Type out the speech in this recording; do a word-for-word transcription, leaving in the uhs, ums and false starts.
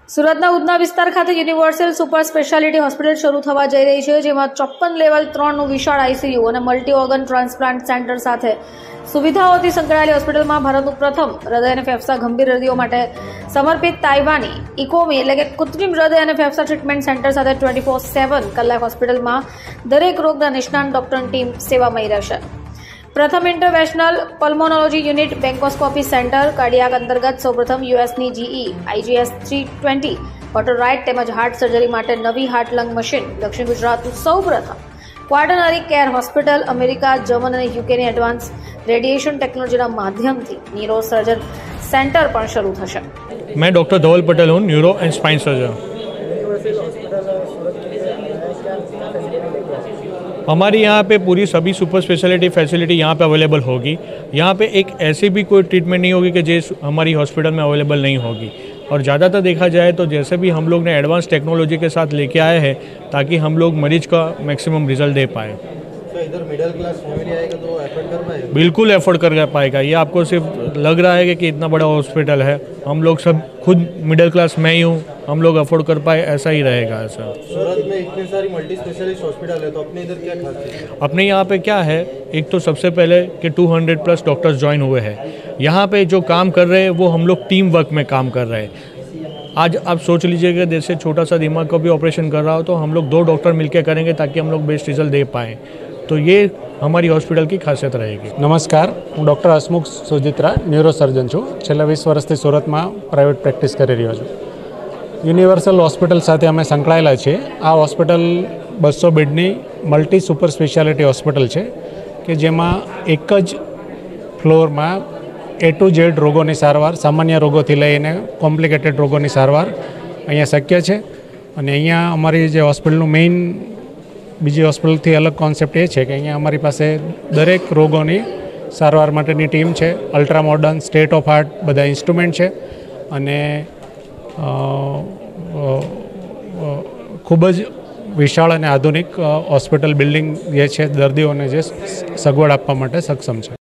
સુરતના ઉધના વિસ્તાર ખાતે યુનિવર્સલ સુપર સ્પેશિયાલિટી હોસ્પિટલ શરૂ થવા જઈ રહી છે, જેમાં ચોપ્પન લેવલ ત્રણનું વિશાળ આઈસીયુ અને મલ્ટી ઓર્ગન ટ્રાન્સપ્લાન્ટ સેન્ટર સાથે સુવિધાઓથી સંકળાયેલી હોસ્પિટલમાં ભારતનું પ્રથમ હૃદય અને ફેફસા ગંભીર દર્દીઓ માટે સમર્પિત તાઇવાની ઇકોમી એટલે કે કૃત્રિમ હૃદય અને ફેફસા ટ્રીટમેન્ટ સેન્ટર સાથે ટ્વેન્ટી ફોર સેવન કલાક હોસ્પિટલમાં દરેક રોગના નિષ્ણાત ડોક્ટરની ટીમ સેવામય રહેશે। પ્રથમ interventional pulmonology unit bronchoscopy center cardiac અંતર્ગત સૌપ્રથમ યુએસની GE IGS three twenty water right તેમજ હાર્ટ સર્જરી માટે નવી હાર્ટ લંગ મશીન દક્ષિણ ગુજરાતનું સૌપ્રથમ quaternary care hospital America German અને યુકેની એડવાન્સ રેડિયેશન ટેકનોલોજીના માધ્યમથી ન્યુરો સર્જન सेंटर पर शुरू થશે। मैं डॉक्टर धवल पटेल हूँ, न्यूरो एंड स्पाइन सर्जन। हमारी यहाँ पे पूरी सभी सुपर स्पेशलिटी फैसिलिटी यहाँ पे अवेलेबल होगी। यहाँ पे एक ऐसी भी कोई ट्रीटमेंट नहीं होगी कि जो हमारी हॉस्पिटल में अवेलेबल नहीं होगी। और ज़्यादातर देखा जाए तो जैसे भी हम लोग ने एडवांस टेक्नोलॉजी के साथ लेके आए हैं ताकि हम लोग मरीज का मैक्सिमम रिजल्ट दे पाए। तो इधर मिडिल क्लास फैमिली आएगा तो एफोर्ड कर पाएगा? बिल्कुल एफोर्ड कर पाएगा। ये आपको सिर्फ लग रहा है कि इतना बड़ा हॉस्पिटल है, हम लोग सब खुद मिडिल क्लास मैं ही हूँ, हम लोग अफोर्ड कर पाए, ऐसा ही रहेगा। ऐसा सूरत में इतनी सारी मल्टी स्पेशलिस्ट हॉस्पिटल है तो अपने इधर क्या खास है? अपने यहाँ पे क्या है, एक तो सबसे पहले कि two hundred plus doctors join हुए हैं। यहाँ पे जो काम कर रहे हैं वो हम लोग टीम वर्क में काम कर रहे हैं। आज आप सोच लीजिए कि जैसे छोटा सा दिमाग का भी ऑपरेशन कर रहा हो तो हम लोग दो डॉक्टर मिलकर करेंगे ताकि हम लोग बेस्ट रिजल्ट दे पाएँ। तो ये हमारी हॉस्पिटल की खासियत रहेगी। नमस्कार, हूँ doctor Hasmukh Sujitra, neuro surgeon छूँ। छेल्ला वीस वर्षथी सूरत में प्राइवेट प्रेक्टिस करी रह्यो छुं। यूनिवर्सल हॉस्पिटल साथे अमे संकळायेला छीए। आ हॉस्पिटल बसो बेडनी मल्टी सुपर स्पेशियालिटी हॉस्पिटल है कि जेमां एक ज फ्लोर में ए टू जेड रोगों की सारवार, सामान्य रोगों थी लईने कॉम्प्लिकेटेड रोगों की सारवार अहींया शक्य है। अने अहींया अमारी जे हॉस्पिટલનું मेन बीजी हॉस्पिटल थी अलग कॉन्सेप्ट ये है कि अँ अमरी पास दरेक रोगों की सारवार माटेनी टीम है। Ultra modern state of art बधा इंस्ट्रुमेंट है अने खूब ज विशाल और आधुनिक हॉस्पिटल बिल्डिंग ये है दर्दियों ने जे सगवड़ आपवा माटे सक्षम है।